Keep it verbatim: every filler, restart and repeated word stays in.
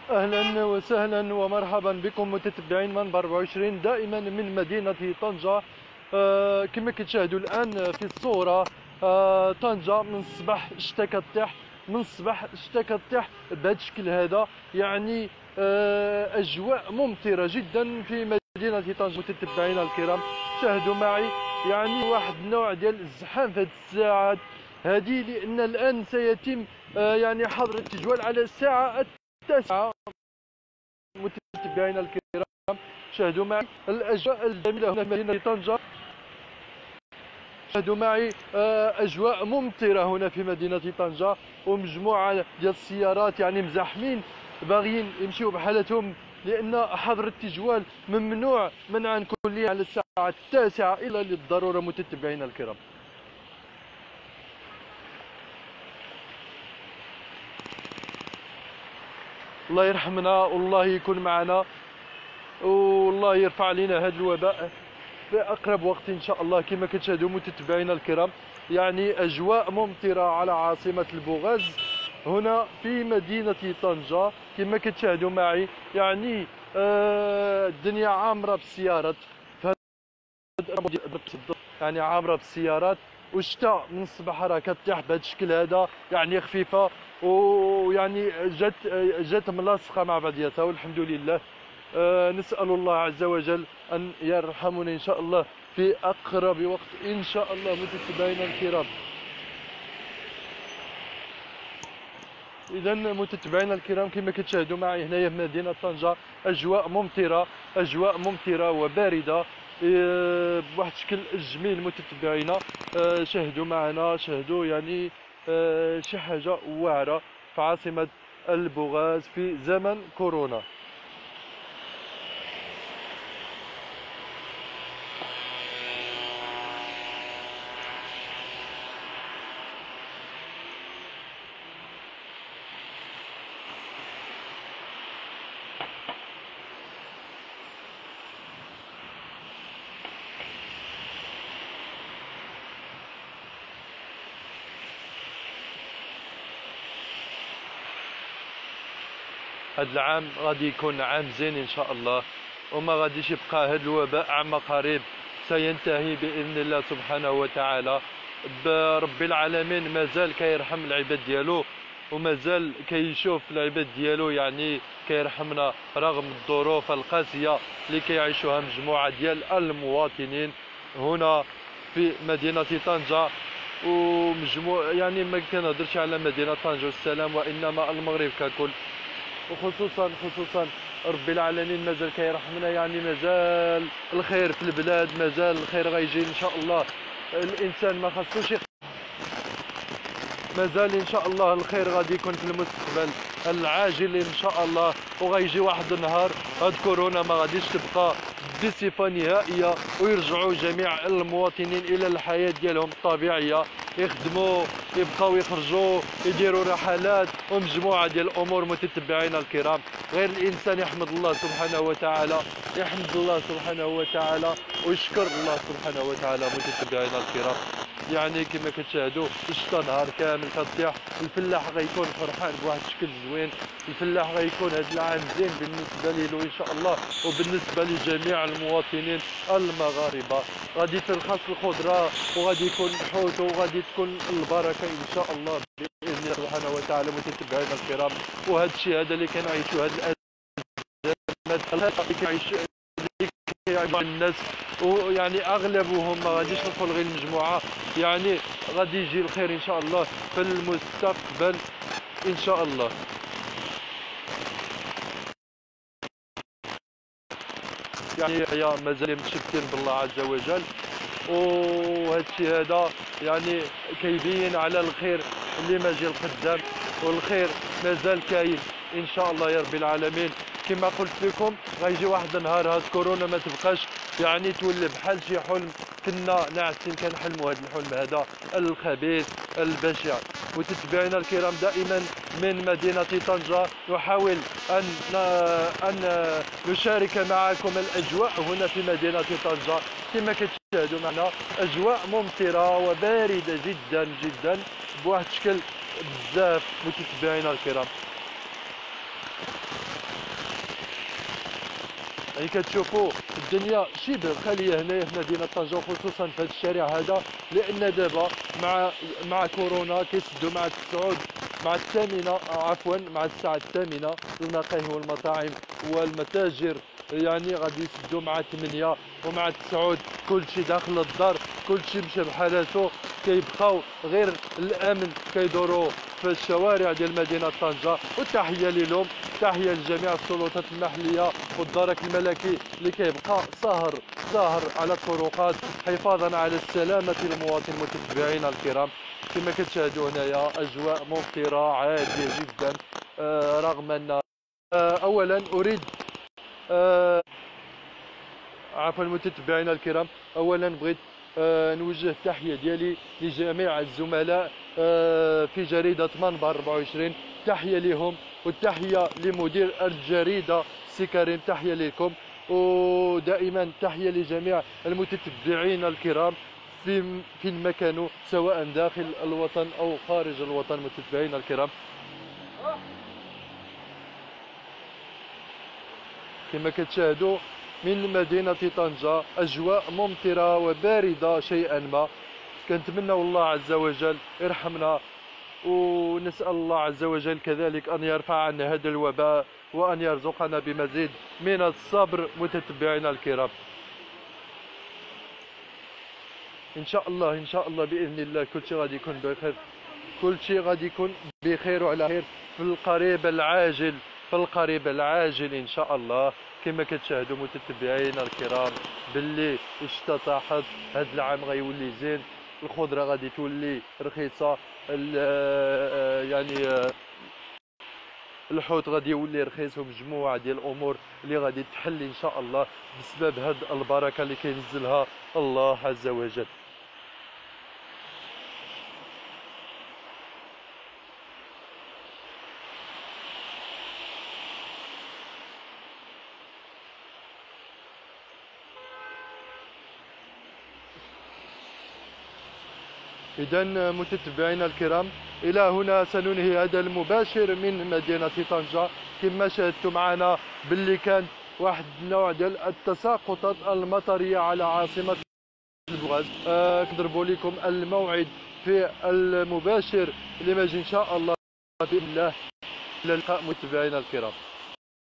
اهلا وسهلا ومرحبا بكم متتبعين منبر أربعة وعشرين دائما من مدينه طنجه. آه كما كتشاهدوا الان في الصوره، آه طنجه من الصباح شتا كطيح، من الصباح شتا كطيح بهذا الشكل هذا. يعني آه اجواء ممطره جدا في مدينه طنجه متتبعينا الكرام. شاهدوا معي يعني واحد النوع ديال الزحام في هذه الساعات هذه، لان الان سيتم آه يعني حظر التجوال على الساعه التاسعه. متابعينا الكرام شاهدوا معي الاجواء الجميله هنا في مدينه طنجه. شاهدوا معي اجواء ممطره هنا في مدينه طنجه، ومجموعه ديال السيارات يعني مزاحمين باغيين يمشيو بحالتهم، لان حظر التجوال ممنوع منعا كليا على الساعه التاسعه الا للضروره. متتبعينا الكرام، الله يرحمنا والله يكون معنا والله يرفع علينا هذا الوباء في اقرب وقت ان شاء الله. كما كتشاهدوا متتبعينا الكرام، يعني اجواء ممطره على عاصمه البوغاز هنا في مدينه طنجه. كما كتشاهدوا معي يعني آه الدنيا عامره بالسيارات، يعني عامره بالسيارات، والشتاء من الصباح راه كطيح بهذا الشكل هذا، يعني خفيفه ويعني جات جات ملاصقه مع بعضياتها، والحمد لله. آه نسال الله عز وجل ان يرحمنا ان شاء الله في اقرب وقت ان شاء الله. متتبعينا الكرام، اذا متتبعينا الكرام كما كتشاهدوا معي هنايا في مدينه طنجه اجواء ممطره، اجواء ممطره وبارده آه بواحد الشكل جميل. متتبعينا آه شاهدوا معنا، شاهدوا يعني آه شي حاجه واعره في عاصمه البوغاز في زمن كورونا. هذا العام غادي يكون عام زين ان شاء الله، وما غاديش يبقى هذا الوباء عما قريب، سينتهي باذن الله سبحانه وتعالى. برب العالمين مازال كيرحم العباد ديالو، ومازال كيشوف العباد ديالو يعني كيرحمنا رغم الظروف القاسيه اللي كيعيشوها مجموعه ديال المواطنين هنا في مدينه طنجه. ومجموع يعني ما كنهضرش على مدينه طنجه والسلام، وانما المغرب ككل، وخصوصا خصوصا رب العالمين مازال كيرحمنا، يعني مازال الخير في البلاد، مازال الخير غيجي ان شاء الله. الانسان ما خصوش، مازال ان شاء الله الخير غادي يكون في المستقبل العاجل ان شاء الله. وغيجي واحد النهار هاد كورونا ما غاديش تبقى بصفه نهائيه، ويرجعوا جميع المواطنين الى الحياه ديالهم الطبيعيه، يخدموا، يبقاو يخرجوا، يديروا رحلات ومجموعه ديال الامور. متتبعينا الكرام، غير الانسان يحمد الله سبحانه وتعالى، يحمد الله سبحانه وتعالى ويشكر الله سبحانه وتعالى. متتبعينا الكرام، يعني كما كتشاهدوا الشتا نهار كامل كطيح، الفلاح غيكون فرحان بواحد الشكل زوين، الفلاح غيكون هذا العام زين بالنسبه له ان شاء الله، وبالنسبه لجميع المواطنين المغاربه. غادي ترخص الخضره، وغادي يكون الحوت، وغادي تكون البركه ان شاء الله باذن الله سبحانه وتعالى. متتبعينا الكرام، وهذا الشيء هذا اللي كنعيشوا، هذه الازمات اللي كيعيشوا الناس، ويعني اغلبهم ما غاديش ندخل غير المجموعه، يعني غادي يجي الخير ان شاء الله في المستقبل ان شاء الله. يعني يا مازال متشكرين بالله عز وجل، وهذا الشيء هذا يعني كيبين على الخير اللي ماجي القدام، والخير مازال كاين ان شاء الله يا رب العالمين. كما قلت لكم غيجي واحد النهار هاد كورونا ما تبقاش يعني تولي بحال شي حلم كنا ناعسين كنحلموا، هذا الحلم هذا الخبيث البشع. وتتبعينا الكرام، دائما من مدينة طنجة نحاول أن أن نشارك معكم الأجواء هنا في مدينة طنجة. كما كتشاهدوا معنا أجواء ممطرة وباردة جدا جدا بواحد الشكل بزاف. متتبعينا الكرام، يعني كتشوفوا الدنيا شبه خاليه هنايا في مدينه طنجه، خصوصا في هذا الشارع هذا، لان دابا مع مع كورونا كيسدوا مع التسعود مع الثامنه عفوا مع الساعه الثامنه المقاهي والمطاعم والمتاجر، يعني غادي يسدوا مع ثمانية ومع التسعود كلشي داخل الدار، كلشي مشى بحالاتو، كيبقاو غير الامن كيدوروا في الشوارع ديال مدينه طنجه. والتحيه لهم، تحيه لجميع السلطات المحليه والدرك الملكي اللي كيبقى ساهر ساهر على الطرقات حفاظا على سلامه المواطن. متتبعينا الكرام، كما كتشاهدوا هنايا اجواء ممطره عاديه جدا، آه رغم ان آه اولا اريد آه عفوا المتتبعين الكرام، اولا بغيت آه نوجه التحيه ديالي لجميع الزملاء آه في جريده منبر أربعة وعشرين، تحيه لهم، والتحيه لمدير الجريده سي كريم، تحيه لكم، ودائما تحيه لجميع المتتبعين الكرام في فين ما كانوا، سواء داخل الوطن او خارج الوطن. متتبعين الكرام، كما كتشاهدوا من مدينة طنجة أجواء ممطرة وباردة شيئا ما. كنتمنى الله عز وجل يرحمنا، ونسأل الله عز وجل كذلك أن يرفع عنا هذا الوباء وأن يرزقنا بمزيد من الصبر. متتبعينا الكرام، إن شاء الله إن شاء الله بإذن الله كل شيء غادي يكون بخير، كل شيء غادي يكون بخير وعلى خير في القريب العاجل، في القريب العاجل إن شاء الله. كما كتشاهدوا متتبعينا الكرام باللي الشتا طاحت، هذا العام غيولي زين، الخضره غادي تولي رخيصه، يعني الحوت غادي يولي رخيص، ومجموعه ديال الامور اللي غادي تحل ان شاء الله بسبب هاد البركه اللي كينزلها الله عز وجل. إذا متتبعينا الكرام، إلى هنا سننهي هذا المباشر من مدينة طنجة. كما شاهدتم معنا باللي كان واحد النوع ديال التساقطات المطرية على عاصمة البغاز. آه كنضربوا لكم الموعد في المباشر اللي ماجي إن شاء الله بإذن الله. إلى اللقاء متتبعينا الكرام.